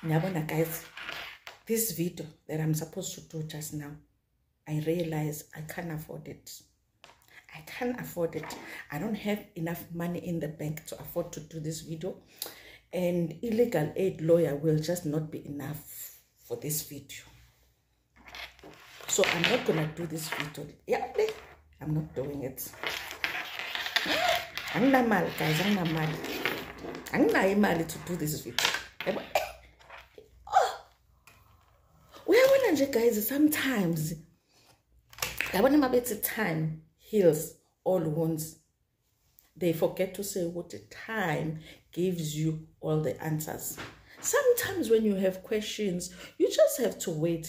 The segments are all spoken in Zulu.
Nyabona guys, this video that I'm supposed to do just now, I realize I can't afford it. I can't afford it. I don't have enough money in the bank to afford to do this video. And illegal aid lawyer will just not be enough for this video. So I'm not going to do this video. Yeah, I'm not doing it. I'm not mad, guys. I'm not mad. I'm not mad to do this video. Oh, guys, sometimes time heals all wounds. They forget to say what time gives you all the answers. Sometimes when you have questions, you just have to wait.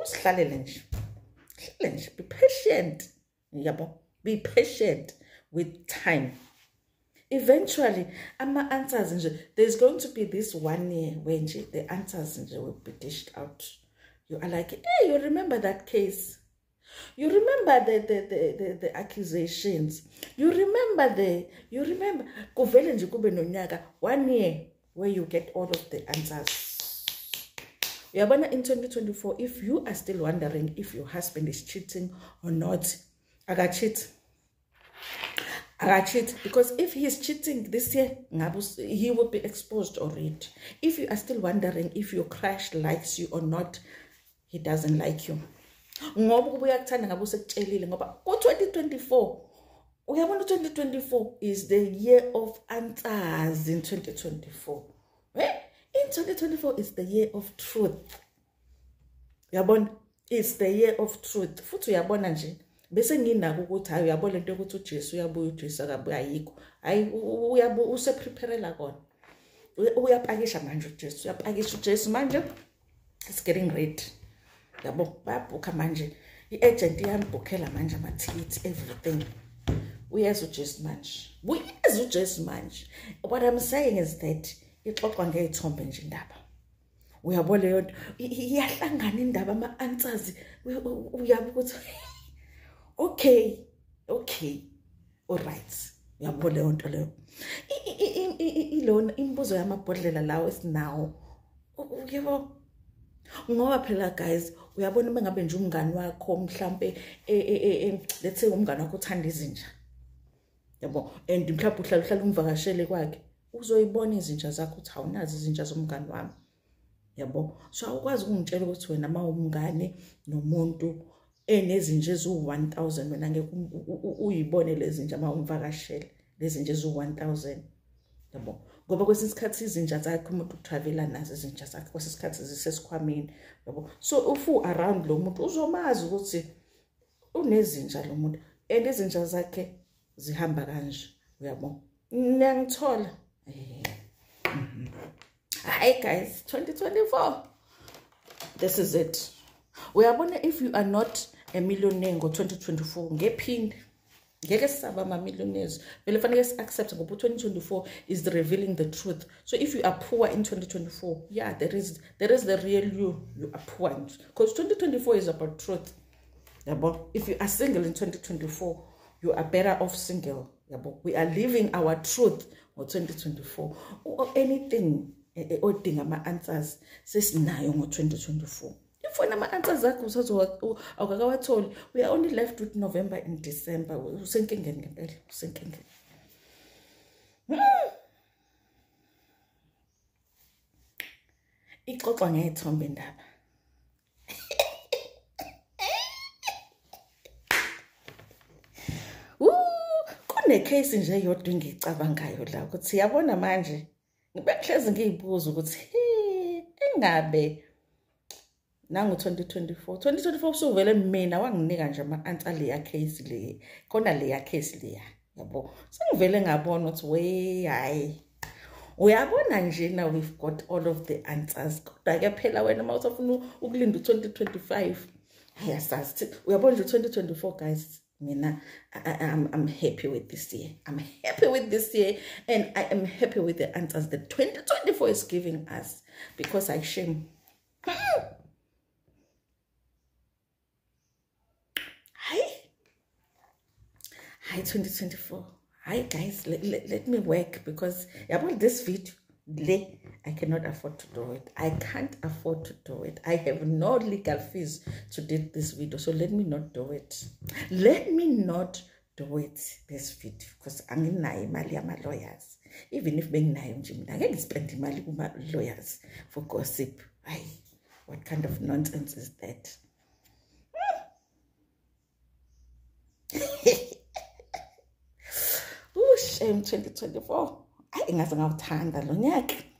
Be patient. Be patient with time. Eventually, answers, there's going to be this 1 year when the answers will be dished out. You are like, hey, you remember that case? You remember the accusations. You remember 1 year where you get all of the answers. In 2024, if you are still wondering if your husband is cheating or not, I got cheat. Because if he is cheating this year, he will be exposed already. If you are still wondering if your crush likes you or not, he doesn't like you. 2024, 2024 is the year of answers. In 2024, in 2024 is the year of truth. It's the year of truth. Futhi uyabona nje bese nginako ukuthi hayi uyabona into ukuthi uJesu uyabuya uJesu akabuya ayikho. Hayi use preparela kona. Uyapakisha manje uJesu, uyapakisha uJesu manje. It's getting ready. Yabo bayabhuka manje. I-agent iyambhukhela manje amathikithi everything. Uyazi uJesu manje. Uyazi uJesu manje. What I'm saying is that ixoxwa ngeyithombe nje indaba. Uyabona leyo iyahlangana indaba ama-answers. Uyabuka ukuthi okay, all right. Uyabona leyo nto leyo. Ilona imbuzo yamabhodlela lawo esinawo. Uyabo ngoba phela guys, uyabona mengabe nje umngani wakho mhlambe let's say umngani wakho uthanda izinja. Yabo, and mhlawumbe uhlala umvakashele kwakhe, uzoyibona izinja zakho uthi awunazi izinja zomngani wami. Yabo, so awukwazi ukungitshela ukuthi wena mawumngane nomuntu enezinja ezu-1000 wena ngeke uyibone lezi zinja mawumvakashele lezi zinja ezu-1000. Yabo, ngoba kwesinye isikhathi izinja zakhe umuntu utravela nazo izinja zakhe, kwesinye isikhathi zisesikhwameni. Yabo, so ufu around lo muntu uzomazi ukuthi unezinja lo muntu and izinja zakhe zihamba kanje. Uyabo, niyangithola. Hi guys, 2024, this is it. Uyabona, if you are not a millionaire ngo 2024 ngephinde ngeke sisaba ama-millionaires. Vele fanele si-accept ngoba 2024 is revealing the truth. So if you are poor in 2024, yeah, there is the real you are poor, because 2024 is about truth. Yabo, if you are single in 2024, you are better off single. Yabo, we are living our truth for 2024. Or anything odinga ama-answers sesinayo ngo 2024. If when ama-answers akho awukakawatholi, we are only left with November and December. Usenkingeni ngempela, usenkingeni. Ixoxwa ngeyithombe indaba. Kunecase nje yodwa engicabangayo la ukuthi yabona manje ngibehlezi ngiyibuza ukuthi engabe nangu 2024 usuvele mina wanginika nje ama-answer leya case le khona leya case leya. Yabo, sengivele ngabona ukuthi we hayi uyabona nje now we've got all of the answers. Kodwa ke phela wena mawusafuna ukulinda 2025 yasazi uyabona nje 2024 guys. Mina, I'm happy with this year. I'm happy with this year, and I am happy with the answers that 2024 is giving us, because I shame. Hi 2024. Hi guys, let me work, because about this video, I cannot afford to do it. I can't afford to do it. I have no legal fees to do this video, so let me not do it. Let me not do it, this video, because anginayo imali yama-lawyers. Even if benginayo nje mina ngeke ngispend imali kuma-lawyers for gossip. Ay, what kind of nonsense is that? Shame 2024. Ay, ingaze ngawuthanda lo nyaka.